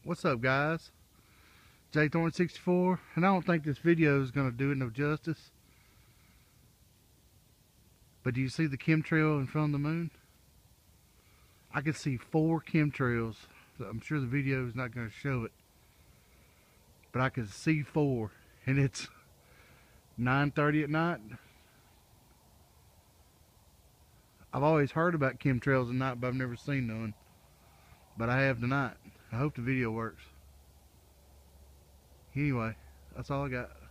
What's up, guys? J Thorn64, and I don't think this video is going to do it no justice. But do you see the chemtrail in front of the moon? I can see 4 chemtrails. I'm sure the video is not going to show it, but I can see 4, and it's 9:30 at night. I've always heard about chemtrails at night, but I've never seen none. But I have tonight. I hope the video works. Anyway, that's all I got.